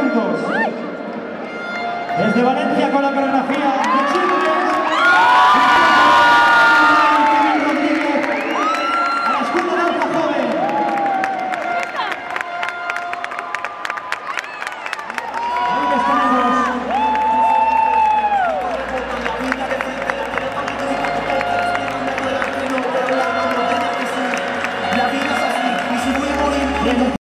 minutos. Desde Valencia con la coreografía de Chile.